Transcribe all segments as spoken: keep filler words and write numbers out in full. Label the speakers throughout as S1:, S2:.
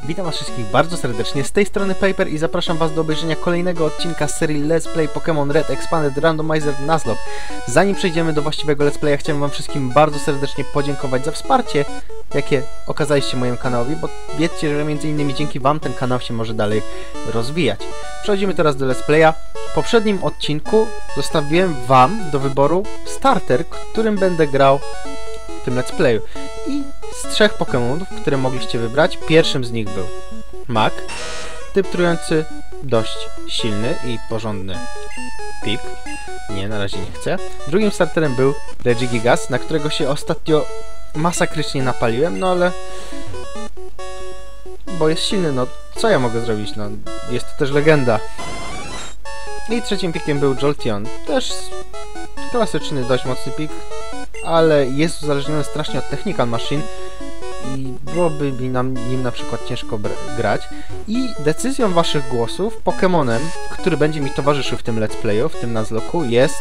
S1: Witam was wszystkich bardzo serdecznie, z tej strony Paper i zapraszam was do obejrzenia kolejnego odcinka z serii Let's Play Pokémon Red Expanded Randomizer Nuzlocke. Zanim przejdziemy do właściwego Let's Playa, chciałem wam wszystkim bardzo serdecznie podziękować za wsparcie, jakie okazaliście mojemu kanałowi, bo wiedzcie, że między innymi dzięki wam ten kanał się może dalej rozwijać. Przechodzimy teraz do Let's Playa. W poprzednim odcinku zostawiłem wam do wyboru starter, którym będę grał w tym Let's Playu. I z trzech Pokémonów, które mogliście wybrać, pierwszym z nich był Mak, typ trujący, dość silny i porządny pik. Nie, na razie nie chcę. Drugim starterem był Regigigas, na którego się ostatnio masakrycznie napaliłem, no ale... bo jest silny, no co ja mogę zrobić, no jest to też legenda. I trzecim pikiem był Jolteon, też klasyczny, dość mocny pik, ale jest uzależniony strasznie od Technical Machine i byłoby mi nam, nim na przykład ciężko grać. I decyzją waszych głosów Pokémonem, który będzie mi towarzyszył w tym Let's Playu, w tym Nuzlocku, jest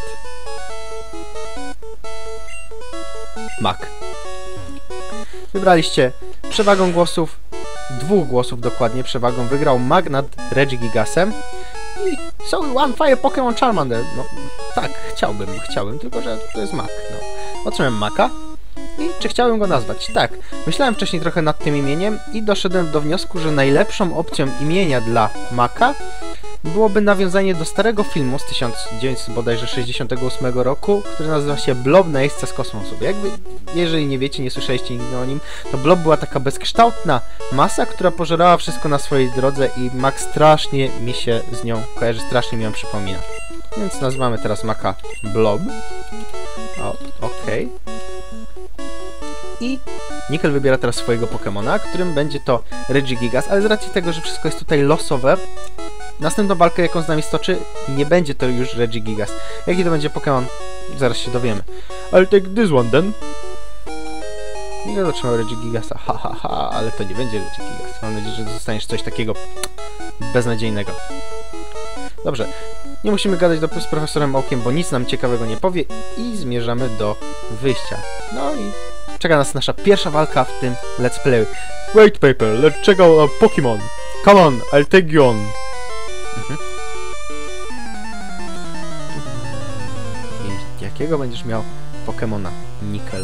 S1: Mak. Wybraliście przewagą głosów, dwóch głosów dokładnie przewagą, wygrał Mak nad Regigigasem. I so one fire Pokémon Charmander. No tak, chciałbym, chciałbym, tylko że to jest Mak. No. Otrzymałem Maka i czy chciałbym go nazwać? Tak, myślałem wcześniej trochę nad tym imieniem i doszedłem do wniosku, że najlepszą opcją imienia dla Maka byłoby nawiązanie do starego filmu z tysiąc dziewięćset sześćdziesiątego ósmego roku, który nazywa się Blob na jeźdźca z kosmosu. Jakby, jeżeli nie wiecie, nie słyszeliście nigdy o nim, to Blob była taka bezkształtna masa, która pożerała wszystko na swojej drodze i Mak strasznie mi się z nią kojarzy, strasznie mi ją przypomina. Więc nazywamy teraz Maka Blob. O, okej. Okay. I Nickel wybiera teraz swojego Pokemona, którym będzie to Regigigas, ale z racji tego, że wszystko jest tutaj losowe, następną walkę, jaką z nami stoczy, nie będzie to już Regigigas. Jaki to będzie Pokémon? Zaraz się dowiemy. I'll take this one then. Nickel otrzymał Regigigasa, ha ha ha, ale to nie będzie Regigigas. Mam nadzieję, że dostaniesz coś takiego beznadziejnego. Dobrze, nie musimy gadać do, z profesorem Oakiem, bo nic nam ciekawego nie powie i zmierzamy do wyjścia. No i czeka nas nasza pierwsza walka w tym Let's Play. Wait, Paper, let's check out our Pokemon. Come on, I'll take you on. Mhm. I jakiego będziesz miał Pokemona? Nickel.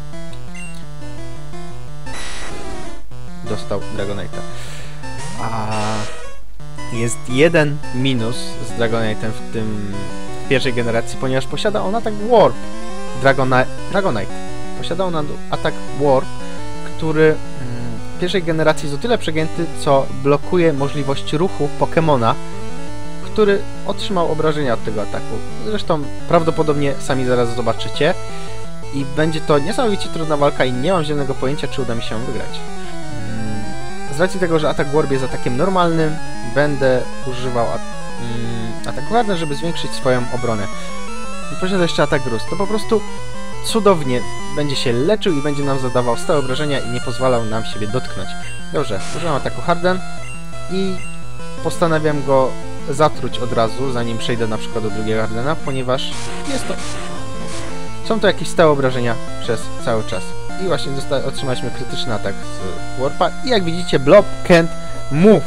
S1: Dostał Dragonite'a. A jest jeden minus z Dragonite'em w tym w pierwszej generacji, ponieważ posiada on atak Warp. Dragoni Dragonite. Posiada on atak Warp, który w pierwszej generacji jest o tyle przegięty, co blokuje możliwość ruchu Pokemona, który otrzymał obrażenia od tego ataku. Zresztą prawdopodobnie sami zaraz zobaczycie. I będzie to niesamowicie trudna walka i nie mam zielonego pojęcia, czy uda mi się wygrać. Z racji tego, że atak Warp jest atakiem normalnym, będę używał at mm, ataku Harden, żeby zwiększyć swoją obronę. I posiada jeszcze atak Rust. To po prostu cudownie będzie się leczył i będzie nam zadawał stałe obrażenia i nie pozwalał nam siebie dotknąć. Dobrze, używam ataku Harden i postanawiam go zatruć od razu, zanim przejdę na przykład do drugiego Hardena, ponieważ jest to... są to jakieś stałe obrażenia przez cały czas. I właśnie otrzymaliśmy krytyczny atak z Warpa i jak widzicie Blob can't move.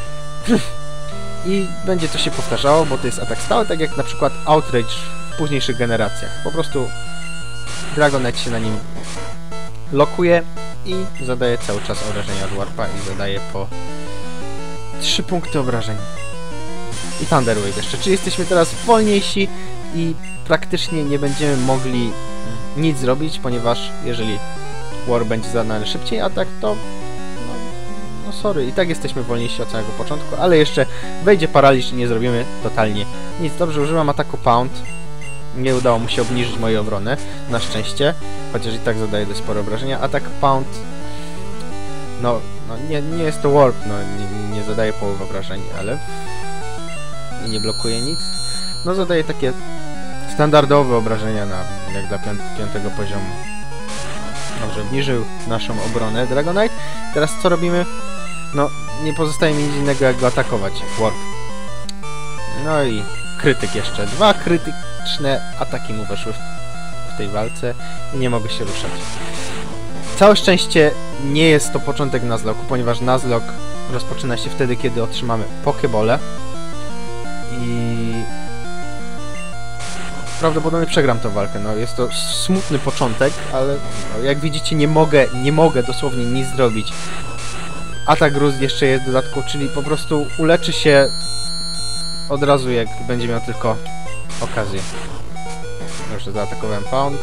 S1: I będzie to się powtarzało, bo to jest atak stały, tak jak na przykład Outrage w późniejszych generacjach. Po prostu Dragonite się na nim lokuje i zadaje cały czas obrażenia od Warpa i zadaje po trzy punkty obrażeń. I Thunder Wave jeszcze. Czyli jesteśmy teraz wolniejsi i praktycznie nie będziemy mogli nic zrobić, ponieważ jeżeli Warp będzie zadany szybciej atak, to no, no sorry, i tak jesteśmy wolniejsi od samego początku, ale jeszcze wejdzie paraliż i nie zrobimy totalnie nic. Dobrze, używam ataku Pound. Nie udało mu się obniżyć mojej obrony, na szczęście, chociaż i tak zadaje dość spore obrażenia. Atak Pound, no, no nie, nie jest to Warp, no nie, nie zadaje połowy obrażeń, ale i nie blokuje nic. No zadaje takie standardowe obrażenia na, jak dla piąt, piątego poziomu. Dobrze, obniżył naszą obronę Dragonite. Teraz co robimy? No, nie pozostaje mi nic innego jak go atakować. Warp. No i krytyk jeszcze. Dwa krytyczne ataki mu weszły w tej walce i nie mogę się ruszać. Całe szczęście nie jest to początek Nuzlocke'u, ponieważ Nuzlocke rozpoczyna się wtedy, kiedy otrzymamy Pokebole. I prawdopodobnie przegram tę walkę. No, jest to smutny początek, ale no, jak widzicie, nie mogę, nie mogę dosłownie nic zrobić. Atak Roost jeszcze jest w dodatku, czyli po prostu uleczy się od razu, jak będzie miał tylko okazję. Już zaatakowałem Pound.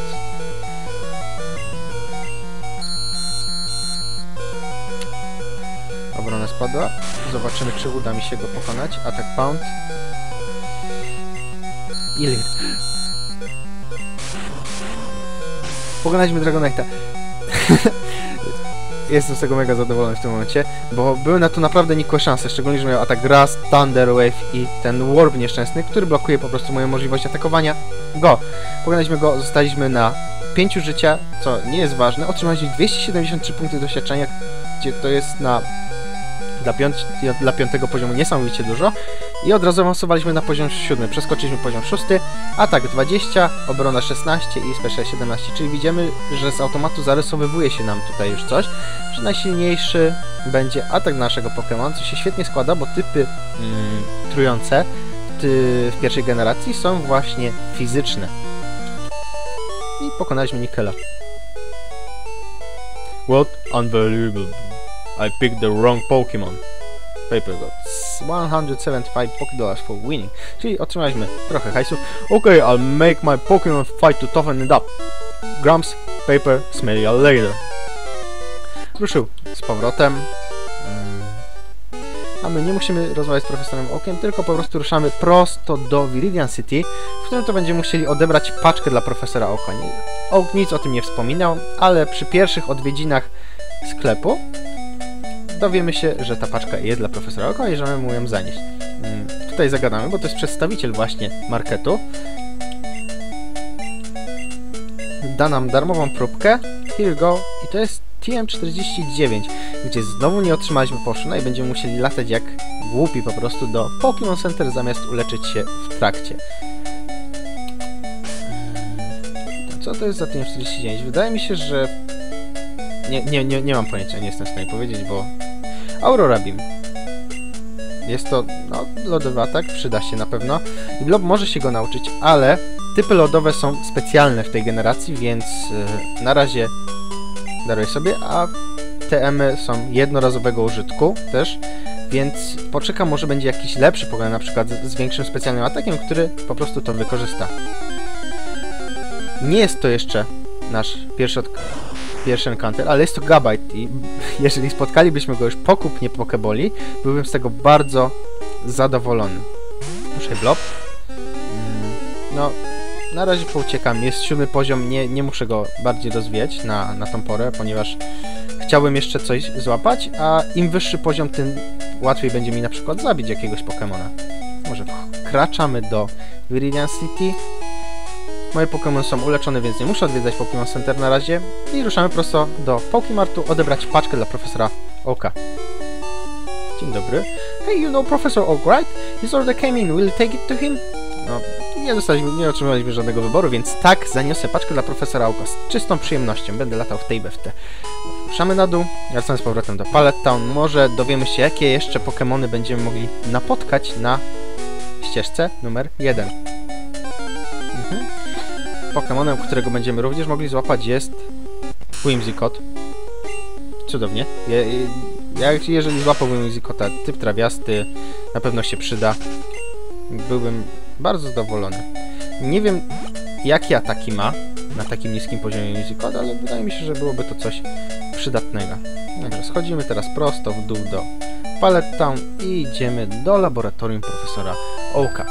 S1: Obrona spadła. Zobaczymy, czy uda mi się go pokonać. Atak Pound. Ile? Pokonaliśmy Dragonite'a. Jestem z tego mega zadowolony w tym momencie, bo były na to naprawdę nikłe szanse, szczególnie, że miał atak Raz, Thunder Wave i ten Warp nieszczęsny, który blokuje po prostu moją możliwość atakowania go. Pokonaliśmy go, zostaliśmy na pięciu życia, co nie jest ważne. Otrzymaliśmy dwieście siedemdziesiąt trzy punkty doświadczenia, gdzie to jest na dla, piąt, dla piątego poziomu niesamowicie dużo. I od razu awansowaliśmy na poziom siódmy. Przeskoczyliśmy poziom szósty, atak dwadzieścia, obrona szesnaście i special siedemnaście. Czyli widzimy, że z automatu zarysowywuje się nam tutaj już coś, że najsilniejszy będzie atak naszego Pokémon, co się świetnie składa, bo typy mm, trujące ty, w pierwszej generacji są właśnie fizyczne. I pokonaliśmy Nickela. What? Unbelievable. I picked the wrong Pokemon. Paper got one hundred seventy-five Pokédollars for winning. Czyli otrzymaliśmy trochę hajsów. Okay, I'll make my Pokemon fight to toughen it up. Grumps, Paper, smell you later. Ruszył z powrotem. Hmm. A my nie musimy rozmawiać z profesorem Oakiem, tylko po prostu ruszamy prosto do Viridian City, w którym to będziemy musieli odebrać paczkę dla profesora Oaka. Oak nic o tym nie wspominał, ale przy pierwszych odwiedzinach sklepu dowiemy się, że ta paczka jest dla profesora Oaka i że mamy mu ją zanieść. Hmm, tutaj zagadamy, bo to jest przedstawiciel właśnie marketu. Da nam darmową próbkę. Here you go. I to jest T M czterdzieści dziewięć, gdzie znowu nie otrzymaliśmy poszuna i będziemy musieli latać jak głupi po prostu do Pokémon Center, zamiast uleczyć się w trakcie. Hmm, co to jest za T M czterdzieści dziewięć? Wydaje mi się, że... Nie, nie, nie, nie mam pojęcia, nie jestem w stanie powiedzieć, bo... Aurora Beam. Jest to, no, lodowy atak, przyda się na pewno. I Blob może się go nauczyć, ale typy lodowe są specjalne w tej generacji, więc yy, na razie daruję sobie, a T M-y są jednorazowego użytku też, więc poczekam, może będzie jakiś lepszy Pokémon, na przykład z, z większym specjalnym atakiem, który po prostu to wykorzysta. Nie jest to jeszcze nasz pierwszy od... pierwszy encounter, ale jest to Gabite i jeżeli spotkalibyśmy go już po kupnie Pokeboli, byłbym z tego bardzo zadowolony. Muszę Blob. No, na razie pouciekam. Jest siódmy poziom, nie, nie muszę go bardziej rozwijać na, na tą porę, ponieważ chciałbym jeszcze coś złapać, a im wyższy poziom, tym łatwiej będzie mi na przykład zabić jakiegoś Pokemona. Może wkraczamy do Viridian City. Moje Pokémon są uleczone, więc nie muszę odwiedzać Pokémon Center na razie. I ruszamy prosto do Pokémartu odebrać paczkę dla profesora Oaka. Dzień dobry. Hey, you know Professor Oak, right? His order came in. Will you take it to him? No, nie dostaliśmy, nie otrzymaliśmy żadnego wyboru, więc tak, zaniosę paczkę dla profesora Oaka z czystą przyjemnością. Będę latał w tej B F T. Ruszamy na dół, wracamy z powrotem do Pallet Town. Może dowiemy się, jakie jeszcze Pokémony będziemy mogli napotkać na ścieżce numer jeden. Mhm. Pokemonem, którego będziemy również mogli złapać, jest Whimsicott. Cudownie. Je, je, jeżeli złapał Whimsicotta, typ trawiasty, na pewno się przyda. Byłbym bardzo zadowolony. Nie wiem, jakie ataki ma na takim niskim poziomie Whimsicott, ale wydaje mi się, że byłoby to coś przydatnego. Dobrze, schodzimy teraz prosto w dół do Pallet Town i idziemy do laboratorium profesora Oaka.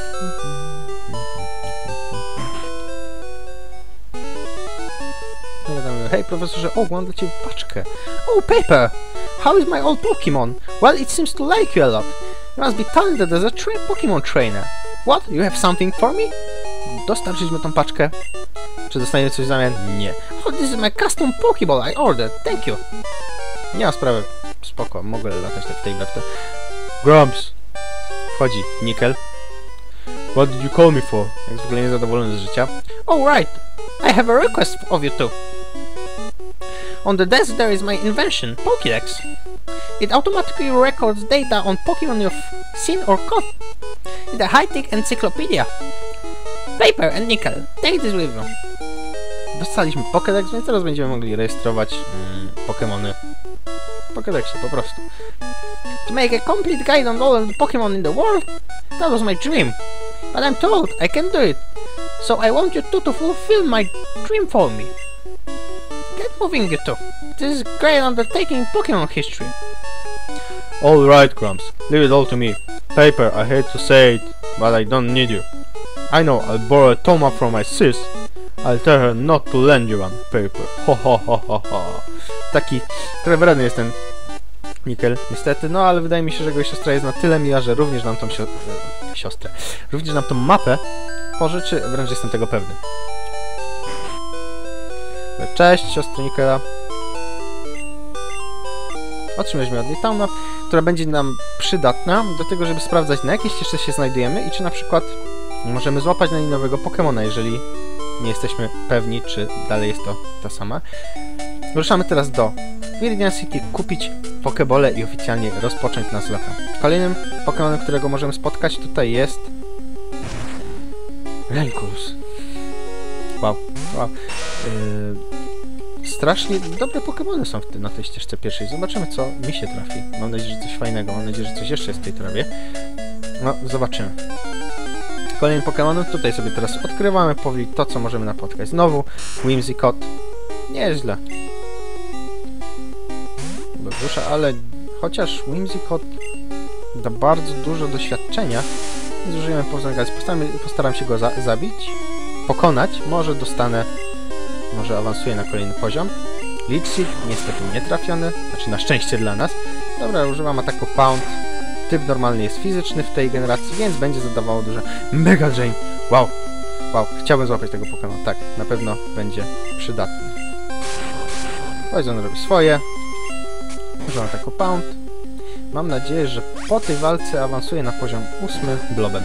S1: Hej, profesorze Oak, mam dla ciebie paczkę. Oh, Paper! How is my old Pokemon? Well, it seems to like you a lot. You must be talented as a tra Pokemon trainer. What? You have something for me? Dostarczyć mu tą paczkę. Czy dostaniemy coś w zamian? Nie. Oh, this is my custom Pokeball I ordered. Thank you. Nie ma sprawy. Spoko, mogę latać tak w tej B F T. Grumps! Wchodzi Nickel. What did you call me for? Jak zwykle niezadowolony z życia. Oh, right. I have a request of you too. On the desk there is my invention, Pokédex. It automatically records data on Pokémon you've seen or caught. It's a high-tech encyclopedia. Paper and nickel. Take this with you. Dostaliśmy Pokédex, więc teraz będziemy mogli rejestrować mm, Pokémony w Pokédexie po prostu. To make a complete guide on all of the Pokémon in the world? That was my dream. But I'm told I can do it. So I want you two to fulfill my dream for me. Get moving, you two. This is a great undertaking in Pokémon history.
S2: Alright, Grumps. Leave it all to me. Paper, I hate to say it, but I don't need you. I know, I'll borrow a Toma from my sis. I'll tell her not to lend you one, Paper. Ho ho ho ho ho.
S1: Taki trewredny jest ten Nickel, niestety, no ale wydaje mi się, że jego siostra jest na tyle miła, że również nam tą sio siostrę, również nam tą mapę pożyczy, wręcz jestem tego pewny. Cześć, siostry Nickela. Otrzymaliśmy od niej tą mapę, która będzie nam przydatna do tego, żeby sprawdzać, na jakiej ścieżce się znajdujemy i czy na przykład możemy złapać na niej nowego Pokemona, jeżeli nie jesteśmy pewni, czy dalej jest to ta sama. Ruszamy teraz do Viridian City, kupić Pokebole i oficjalnie rozpocząć Nuzlocke. Kolejnym Pokemonem, którego możemy spotkać tutaj jest Renkulus. Wow, wow. Yy, strasznie dobre Pokemony są w ty, na tej ścieżce pierwszej. Zobaczymy, co mi się trafi. Mam nadzieję, że coś fajnego. Mam nadzieję, że coś jeszcze jest w tej trawie. No, zobaczymy. Kolejnym Pokemonem tutaj sobie teraz odkrywamy powoli to, co możemy napotkać. Znowu Whimsicott. Nieźle. Dusza, ale chociaż Whimsicott da bardzo dużo doświadczenia, więc użyjemy powzornika. Postaram, postaram się go za zabić, pokonać. Może dostanę, może awansuję na kolejny poziom. Leech niestety nie trafiony, znaczy na szczęście dla nas. Dobra, używam ataku Pound. Typ normalny jest fizyczny w tej generacji, więc będzie zadawało duże. Mega Drain! Wow! Wow, chciałbym złapać tego Pokemona. Tak, na pewno będzie przydatny. Poison robi swoje. Używam ataku Pound. Mam nadzieję, że po tej walce awansuję na poziom ósmy Blobem.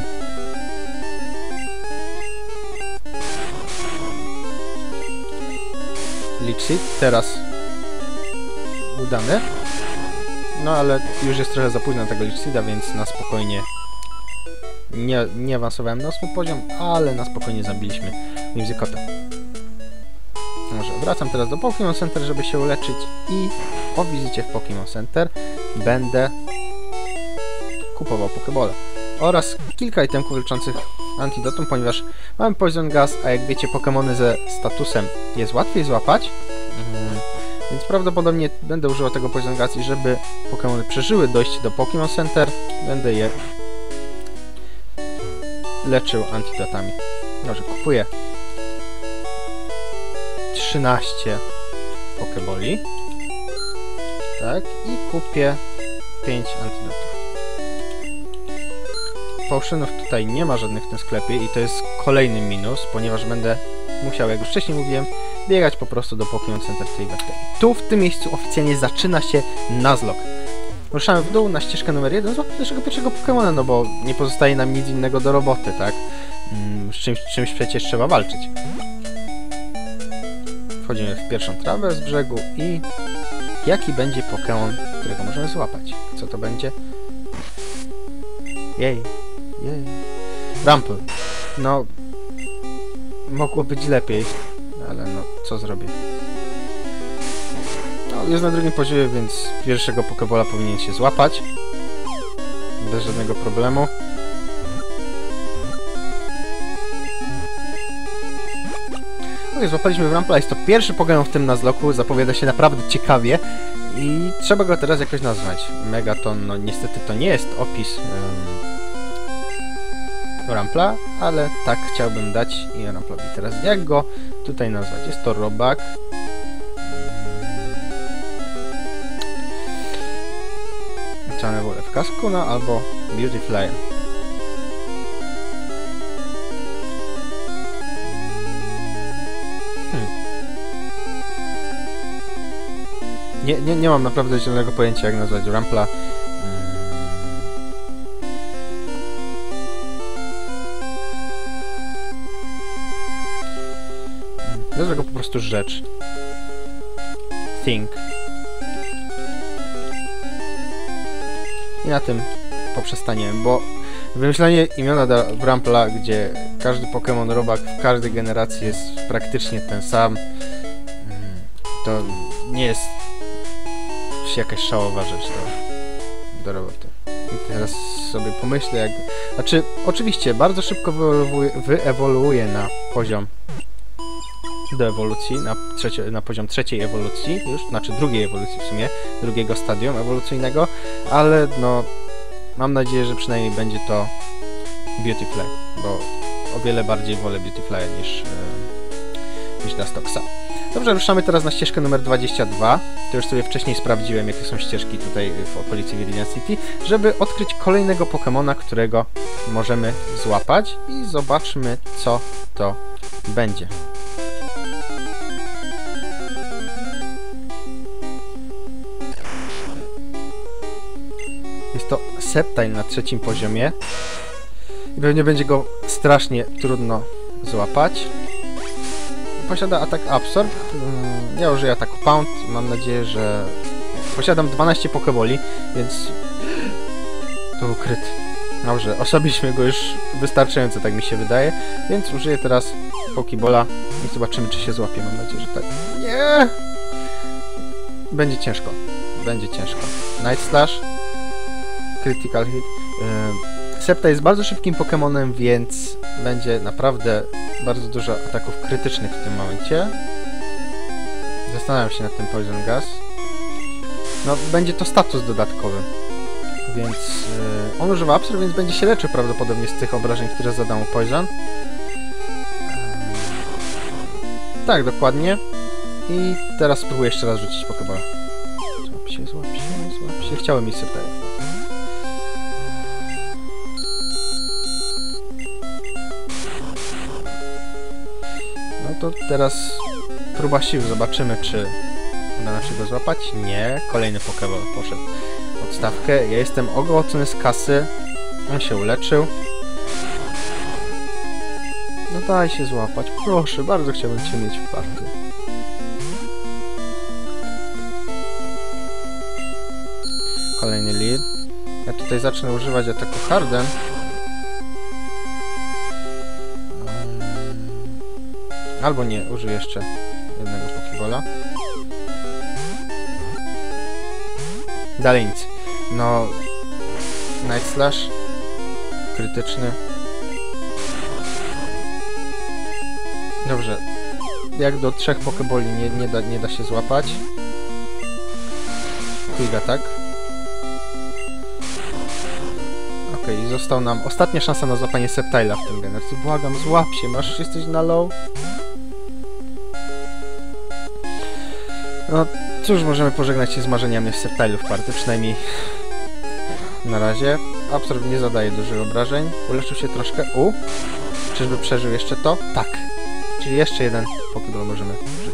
S1: Leech Seed teraz udany. No ale już jest trochę za późno na tego Leech Seeda, więc na spokojnie nie, nie awansowałem na ósmy poziom, ale na spokojnie zabiliśmy Whimsicotta. Może wracam teraz do Pokémon Center, żeby się uleczyć i po wizycie w Pokémon Center będę kupował Pokebole oraz kilka itemków leczących antidotum, ponieważ mamy Poison Gas, a jak wiecie, Pokemony ze statusem jest łatwiej złapać, mhm. Więc prawdopodobnie będę używał tego Poison Gas i żeby Pokemony przeżyły dojście do Pokémon Center, będę je leczył antidotami. Dobrze, kupuję trzynaście Pokeboli. Tak, i kupię pięć antidotów. Potionów tutaj nie ma żadnych w tym sklepie i to jest kolejny minus, ponieważ będę musiał, jak już wcześniej mówiłem, biegać po prostu do Pokémon Center w tej bakterii. Tu w tym miejscu oficjalnie zaczyna się Nuzlocke. Ruszamy w dół na ścieżkę numer jeden, złapię naszego pierwszego Pokemona, no bo nie pozostaje nam nic innego do roboty, tak? Z czymś, czymś przecież trzeba walczyć. Wchodzimy w pierwszą trawę z brzegu i jaki będzie Pokémon, którego możemy złapać? Co to będzie? Jej, jej. Rample. No, mogło być lepiej, ale no, co zrobię? No, jest na drugim poziomie, więc pierwszego Pokébola powinien się złapać. Bez żadnego problemu. No i złapaliśmy w Rampla, jest to pierwszy Pokémon w tym Nuzlocku, zapowiada się naprawdę ciekawie i trzeba go teraz jakoś nazwać. Megaton, no niestety to nie jest opis um, Rampla, ale tak chciałbym dać i Ramplowi. Teraz jak go tutaj nazwać? Jest to robak. Czarne wolę w kasku, no albo Beauty Flyer. Hmm. Nie, nie, nie mam naprawdę zielonego pojęcia, jak nazwać Rampla. Nazwę go po prostu rzecz. think. I na tym poprzestaniemy, bo wymyślenie imiona dla Wrampla, gdzie każdy Pokémon robak w każdej generacji jest praktycznie ten sam, to nie jest jakaś szałowa rzecz do, do roboty. I teraz sobie pomyślę, jak... Znaczy, oczywiście, bardzo szybko wyewoluuje, wyewoluuje na poziom do ewolucji, na, trzecie, na poziom trzeciej ewolucji już, znaczy drugiej ewolucji w sumie, drugiego stadium ewolucyjnego, ale no, mam nadzieję, że przynajmniej będzie to Beautifly, bo o wiele bardziej wolę Beautifly niż, e, niż Dustoxa. Dobrze, ruszamy teraz na ścieżkę numer dwadzieścia dwa. To już sobie wcześniej sprawdziłem, jakie są ścieżki tutaj w okolicy Viridian City, żeby odkryć kolejnego Pokemona, którego możemy złapać i zobaczmy, co to będzie. Jest to Sceptile na trzecim poziomie i pewnie będzie go strasznie trudno złapać. Posiada atak Absorb. Ja użyję ataku Pound. Mam nadzieję, że posiadam dwanaście Pokeboli, więc to ukryt. Dobrze, osobiliśmy go już wystarczająco, tak mi się wydaje, więc użyję teraz Pokebola i zobaczymy, czy się złapie. Mam nadzieję, że tak. Nie! Będzie ciężko. Będzie ciężko. Night Slash. Critical Hit. Yy, Sceptile jest bardzo szybkim Pokemonem, więc będzie naprawdę bardzo dużo ataków krytycznych w tym momencie. Zastanawiam się nad tym Poison Gas. No, będzie to status dodatkowy. Więc yy, on używa Absorb, więc będzie się leczył prawdopodobnie z tych obrażeń, które zadał mu Poison. Yy, tak, dokładnie. I teraz spróbuję jeszcze raz rzucić Pokebola. Złap się, złap się, złap się. Chciałem mieć Sceptile. To teraz próba sił. Zobaczymy, czy uda nam się go złapać. Nie. Kolejny Pokeball poszedł w odstawkę. Ja jestem ogłocony z kasy. On się uleczył. No daj się złapać. Proszę, bardzo chciałbym Cię mieć w partii. Kolejny lead. Ja tutaj zacznę używać ataku Harden. Albo nie, użyję jeszcze jednego Pokebola. Dalej nic. No... Night Slash. Krytyczny. Dobrze. Jak do trzech Pokeboli nie, nie, da, nie da się złapać. Quick Attack. Okej, okay, został nam ostatnia szansa na złapanie Sceptile'a w tym generacji. Błagam, złap się, masz, jesteś na low. No cóż, możemy pożegnać się z marzeniami Sceptile'ów w party, przynajmniej na razie. Absorb nie zadaje dużych obrażeń. Uleczył się troszkę. U! Czyżby przeżył jeszcze to? Tak! Czyli jeszcze jeden Pokeball możemy użyć.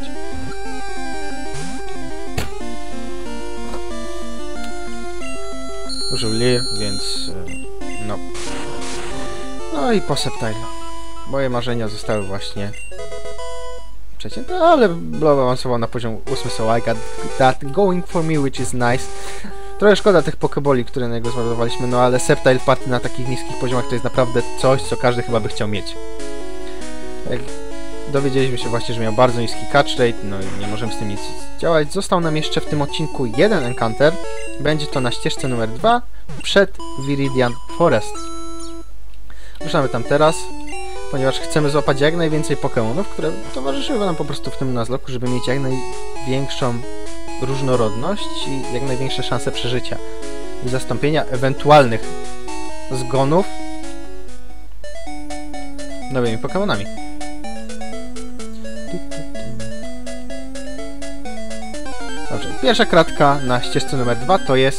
S1: Użył Leer, więc... no. No i po Sceptile. Moje marzenia zostały właśnie przecięte, ale Blow awansował na poziom ósmy, so I got that going for me, which is nice. Trochę szkoda tych Pokeboli, które na niego zmarnowaliśmy, no ale Sceptile party na takich niskich poziomach to jest naprawdę coś, co każdy chyba by chciał mieć. Jak dowiedzieliśmy się właśnie, że miał bardzo niski catch rate, no i nie możemy z tym nic działać. Został nam jeszcze w tym odcinku jeden encounter. Będzie to na ścieżce numer dwa przed Viridian Forest. Ruszamy tam teraz, ponieważ chcemy złapać jak najwięcej Pokémonów, które towarzyszyły nam po prostu w tym Nuzlocke, żeby mieć jak największą różnorodność i jak największe szanse przeżycia i zastąpienia ewentualnych zgonów nowymi Pokémonami. Dobrze, pierwsza kratka na ścieżce numer dwa to jest...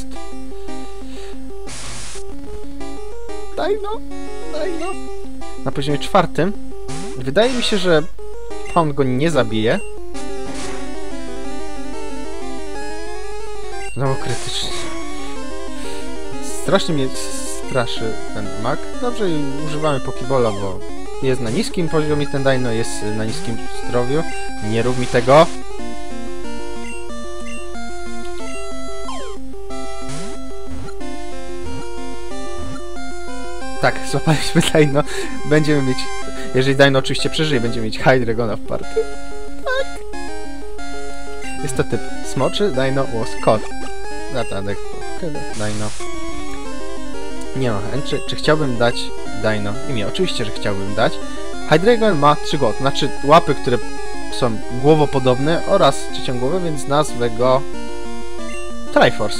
S1: Daj no, daj no. Na poziomie czwartym. Wydaje mi się, że Pound go nie zabije. Znowu krytycznie. Strasznie mnie straszy ten mag. Dobrze, używamy Pokebola, bo jest na niskim poziomie ten Dino, jest na niskim zdrowiu. Nie rób mi tego. Tak, złapaliśmy Dino. Będziemy mieć... Jeżeli Dino oczywiście przeżyje, będziemy mieć High Dragona w party. Tak. Jest to typ smoczy. Dino was caught. Zatanek. Dino. Nie ma. Czy, czy chciałbym dać Dino imię? Oczywiście, że chciałbym dać. High Dragon ma trzy głowy. Znaczy łapy, które są głowopodobne oraz trzecią głowę, więc nazwę go Triforce.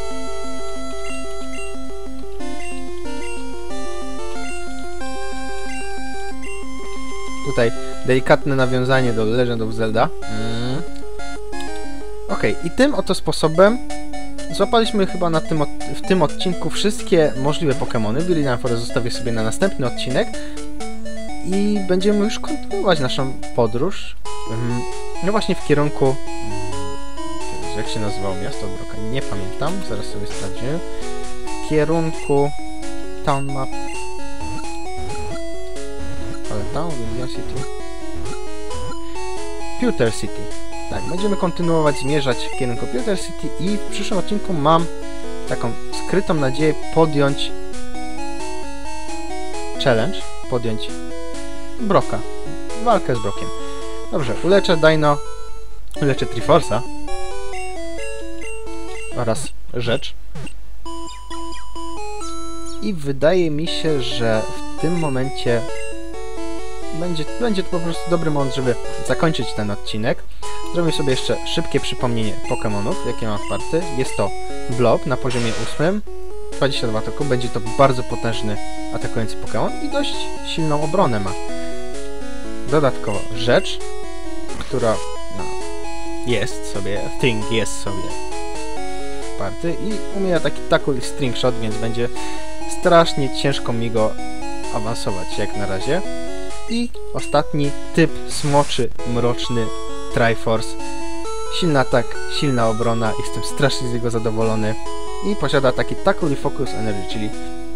S1: Tutaj delikatne nawiązanie do Legend of Zelda. Mm. Okej, okay. I tym oto sposobem złapaliśmy chyba na tym od, w tym odcinku wszystkie możliwe Pokémony. Viridian Forest zostawię sobie na następny odcinek i będziemy już kontynuować naszą podróż. Mm. No właśnie w kierunku... Jak się nazywało miasto Broka? Nie pamiętam, zaraz sobie sprawdzimy. W kierunku... Town Map... Ale tam, Viridian City... Pewter City. Tak, będziemy kontynuować zmierzać w kierunku Pewter City i w przyszłym odcinku mam taką skrytą nadzieję podjąć challenge, podjąć Broka, walkę z Brokiem. Dobrze, uleczę Dino, uleczę Triforce'a oraz rzecz i wydaje mi się, że w tym momencie Będzie, będzie to po prostu dobry moment, żeby zakończyć ten odcinek. Zrobię sobie jeszcze szybkie przypomnienie Pokémonów, jakie mam w party. Jest to Blob na poziomie ósmym, dwadzieścia dwa ataku. Będzie to bardzo potężny atakujący Pokémon i dość silną obronę ma. Dodatkowo rzecz, która no, jest sobie, thing jest sobie w party i umie taki tackle i string shot, więc będzie strasznie ciężko mi go awansować jak na razie. I ostatni typ smoczy, mroczny Triforce. Silny atak, silna obrona, jestem strasznie z niego zadowolony. I posiada taki tackle i focus energy, czyli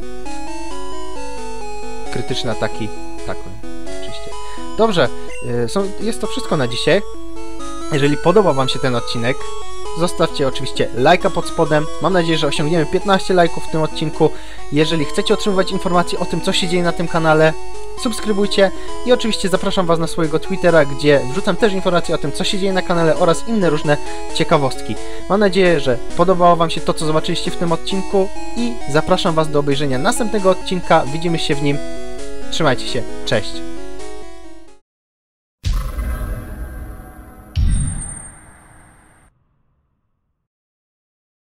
S1: krytyczne ataki tackle, oczywiście. Dobrze, yy, są, jest to wszystko na dzisiaj. Jeżeli podobał wam się ten odcinek, zostawcie oczywiście lajka pod spodem. Mam nadzieję, że osiągniemy piętnaście lajków w tym odcinku. Jeżeli chcecie otrzymywać informacje o tym, co się dzieje na tym kanale, subskrybujcie i oczywiście zapraszam was na swojego Twittera, gdzie wrzucam też informacje o tym, co się dzieje na kanale oraz inne różne ciekawostki. Mam nadzieję, że podobało wam się to, co zobaczyliście w tym odcinku i zapraszam was do obejrzenia następnego odcinka. Widzimy się w nim. Trzymajcie się. Cześć.